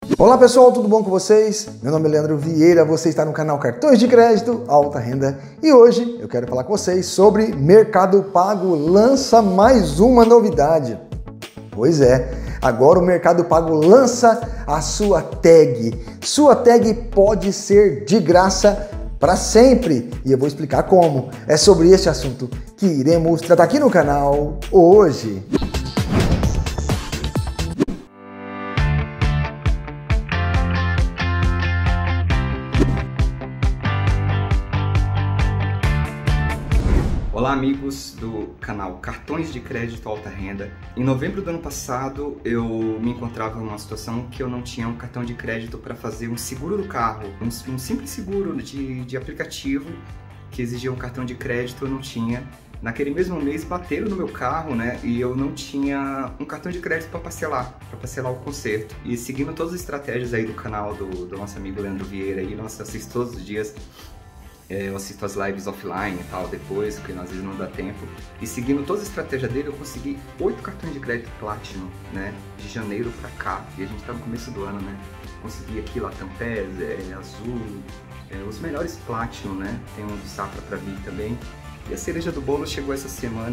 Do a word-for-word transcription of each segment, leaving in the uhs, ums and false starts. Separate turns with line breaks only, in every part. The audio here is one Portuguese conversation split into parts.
Olá pessoal, tudo bom com vocês? Meu nome é Leandro Vieira, você está no canal Cartões de Crédito Alta Renda e hoje eu quero falar com vocês sobre Mercado Pago lança mais uma novidade. Pois é, agora o Mercado Pago lança a sua tag. Sua tag pode ser de graça para sempre e eu vou explicar como. É sobre esse assunto que iremos tratar aqui no canal hoje.
Olá amigos do canal Cartões de Crédito Alta Renda. Em novembro do ano passado eu me encontrava em uma situação que eu não tinha um cartão de crédito para fazer um seguro do carro, um, um simples seguro de, de aplicativo que exigia um cartão de crédito, eu não tinha. Naquele mesmo mês bateram no meu carro, né, e eu não tinha um cartão de crédito para parcelar, para parcelar o conserto. E seguindo todas as estratégias aí do canal do, do nosso amigo Leandro Vieira, aí, nós assistimos todos os dias. Eu assisto as lives offline e tal, depois, porque às vezes não dá tempo. E seguindo toda a estratégia dele, eu consegui oito cartões de crédito Platinum, né? De janeiro pra cá. E a gente tá no começo do ano, né? Consegui aqui Latam Pass, é, Azul, é, os melhores Platinum, né? Tem um do Safra pra vir também. E a cereja do bolo chegou essa semana,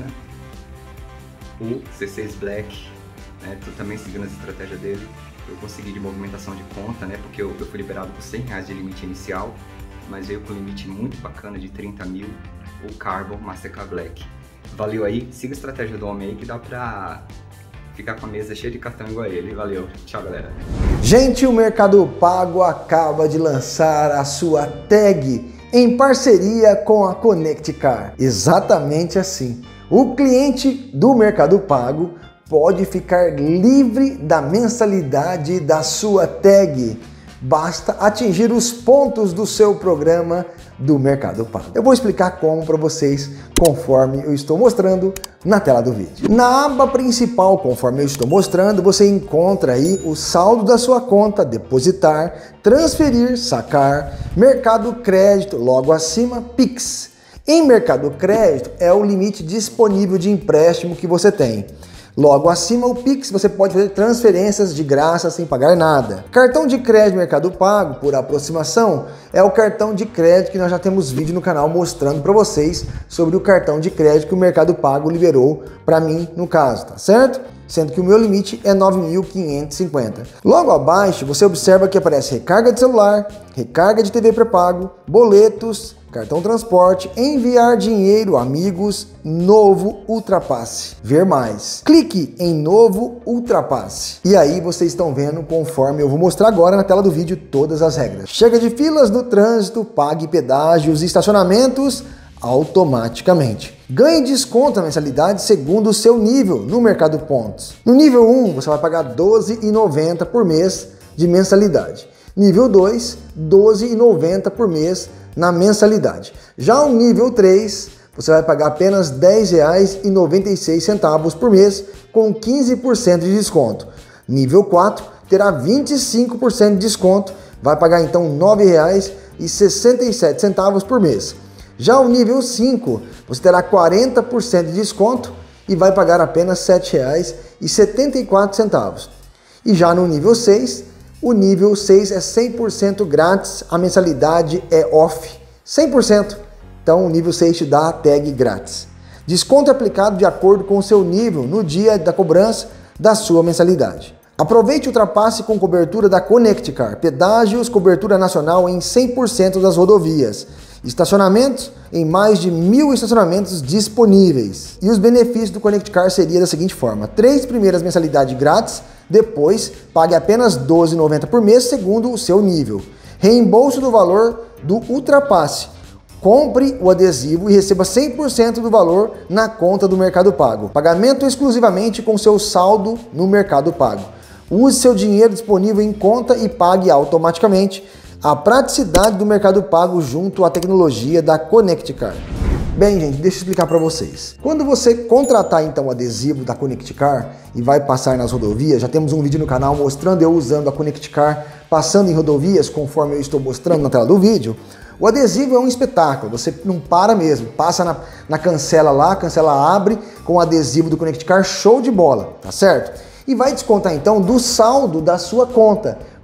o C seis Black, né? Tô também seguindo as estratégias dele. Eu consegui de movimentação de conta, né? Porque eu, eu fui liberado por cem reais de limite inicial, mas veio com um limite muito bacana de trinta mil, o Carbon Mastercard Black. Valeu aí, siga a estratégia do homem aí que dá pra ficar com a mesa cheia de cartão igual a ele. Valeu, tchau galera.
Gente, o Mercado Pago acaba de lançar a sua tag em parceria com a ConnectCar. Exatamente assim. O cliente do Mercado Pago pode ficar livre da mensalidade da sua tag. Basta atingir os pontos do seu programa do Mercado Pago. Eu vou explicar como para vocês, conforme eu estou mostrando na tela do vídeo. Na aba principal, conforme eu estou mostrando, você encontra aí o saldo da sua conta, depositar, transferir, sacar, Mercado Crédito, logo acima, Pix. Em Mercado Crédito é o limite disponível de empréstimo que você tem. Logo acima, o Pix, você pode fazer transferências de graça sem pagar nada. Cartão de crédito Mercado Pago, por aproximação, é o cartão de crédito que nós já temos vídeo no canal mostrando para vocês sobre o cartão de crédito que o Mercado Pago liberou para mim, no caso, tá certo? Sendo que o meu limite é nove mil quinhentos e cinquenta. Logo abaixo, você observa que aparece recarga de celular, recarga de T V pré-pago, boletos, cartão transporte, enviar dinheiro, amigos, novo ultrapasse, ver mais. Clique em novo ultrapasse. E aí vocês estão vendo, conforme eu vou mostrar agora na tela do vídeo, todas as regras. Chega de filas no trânsito, pague pedágios e estacionamentos automaticamente. Ganhe desconto na mensalidade segundo o seu nível no Mercado Pontos. No nível um, você vai pagar doze reais e noventa centavos por mês de mensalidade. Nível dois, doze reais e noventa centavos por mês na mensalidade. Já o nível três, você vai pagar apenas dez reais e noventa e seis centavos por mês com quinze por cento de desconto. Nível quatro terá vinte e cinco por cento de desconto, vai pagar então nove reais e sessenta e sete centavos por mês. Já o nível cinco, você terá quarenta por cento de desconto e vai pagar apenas sete reais e setenta e quatro centavos. E já no nível seis, o nível seis é cem por cento grátis, a mensalidade é off, cem por cento. Então o nível seis te dá a tag grátis. Desconto aplicado de acordo com o seu nível no dia da cobrança da sua mensalidade. Aproveite o ultrapasse com cobertura da ConnectCar, pedágios, cobertura nacional em cem por cento das rodovias, estacionamentos em mais de mil estacionamentos disponíveis. E os benefícios do ConnectCar seria da seguinte forma: três primeiras mensalidades grátis, depois pague apenas doze reais e noventa centavos por mês segundo o seu nível. Reembolso do valor do ultrapasse. Compre o adesivo e receba cem por cento do valor na conta do Mercado Pago. Pagamento exclusivamente com seu saldo no Mercado Pago. Use seu dinheiro disponível em conta e pague automaticamente. A praticidade do Mercado Pago junto à tecnologia da ConnectCar. Bem, gente, deixa eu explicar para vocês. Quando você contratar então o adesivo da ConnectCar e vai passar nas rodovias, já temos um vídeo no canal mostrando eu usando a ConnectCar passando em rodovias, conforme eu estou mostrando na tela do vídeo. O adesivo é um espetáculo, você não para mesmo, passa na, na cancela lá, a cancela abre com o adesivo do ConnectCar, show de bola, tá certo? E vai descontar então do saldo da sua conta.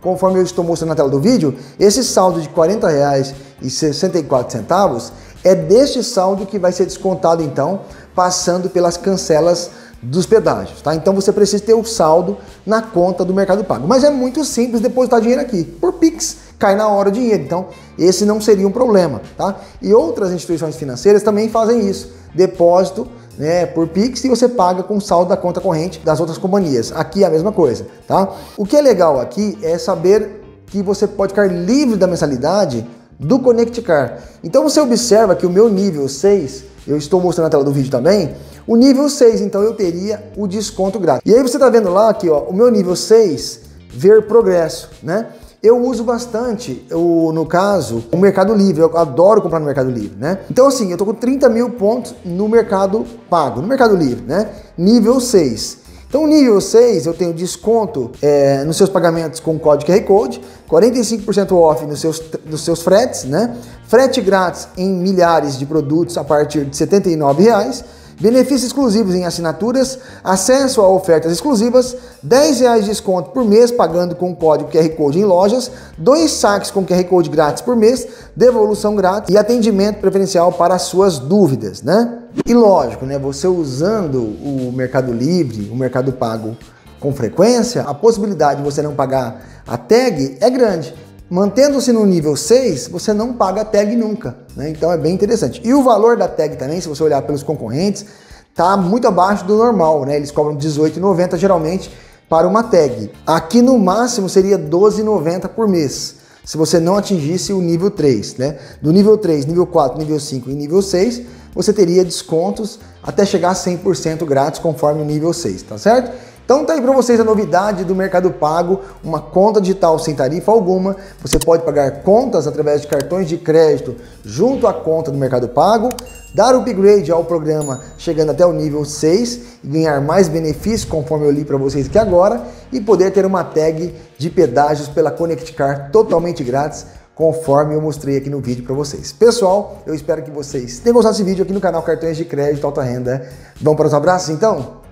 conforme eu estou mostrando na tela do vídeo, esse saldo de quarenta reais e sessenta e quatro centavos é deste saldo que vai ser descontado então, passando pelas cancelas dos pedágios, tá? Então você precisa ter o saldo na conta do Mercado Pago. Mas é muito simples depositar dinheiro aqui. Por Pix, cai na hora o dinheiro. Então, esse não seria um problema, tá? E outras instituições financeiras também fazem isso. Depósito, né, por Pix, e você paga com saldo da conta corrente das outras companhias. Aqui é a mesma coisa, tá? O que é legal aqui é saber que você pode ficar livre da mensalidade do Connect Car. Então você observa que o meu nível seis, eu estou mostrando na tela do vídeo também, o nível seis, então eu teria o desconto grátis. E aí você está vendo lá aqui, ó, o meu nível seis, ver progresso, né? Eu uso bastante, eu, no caso, o Mercado Livre. Eu adoro comprar no Mercado Livre, né? Então assim, eu tô com trinta mil pontos no Mercado Pago, no Mercado Livre, né? Nível seis. Então, nível seis, eu tenho desconto é, nos seus pagamentos com código Q R Code, quarenta e cinco por cento off nos seus, nos seus fretes, né? Frete grátis em milhares de produtos a partir de setenta e nove reais. Benefícios exclusivos em assinaturas, acesso a ofertas exclusivas, dez reais de desconto por mês pagando com o código Q R Code em lojas, dois saques com Q R Code grátis por mês, devolução grátis e atendimento preferencial para as suas dúvidas, né? E lógico, né, você usando o Mercado Livre, o Mercado Pago com frequência, a possibilidade de você não pagar a tag é grande. Mantendo-se no nível seis, você não paga a tag nunca, né? Então é bem interessante. E o valor da tag também, se você olhar pelos concorrentes, tá muito abaixo do normal, né? Eles cobram dezoito reais e noventa centavos geralmente para uma tag. Aqui no máximo seria doze reais e noventa centavos por mês, se você não atingisse o nível três, né? Do nível três, nível quatro, nível cinco e nível seis, você teria descontos até chegar a cem por cento grátis conforme o nível seis, tá certo? Então tá aí para vocês a novidade do Mercado Pago, uma conta digital sem tarifa alguma. Você pode pagar contas através de cartões de crédito junto à conta do Mercado Pago, dar upgrade ao programa chegando até o nível seis e ganhar mais benefícios conforme eu li para vocês aqui agora e poder ter uma tag de pedágios pela Connect Car totalmente grátis, conforme eu mostrei aqui no vídeo para vocês. Pessoal, eu espero que vocês tenham gostado desse vídeo aqui no canal Cartões de Crédito Alta Renda. Vamos para os abraços então?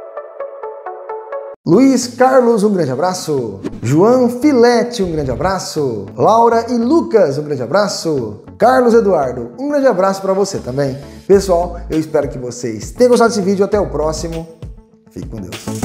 Luiz Carlos, um grande abraço. João Filete, um grande abraço. Laura e Lucas, um grande abraço. Carlos Eduardo, um grande abraço para você também. Pessoal, eu espero que vocês tenham gostado desse vídeo. Até o próximo. Fique com Deus.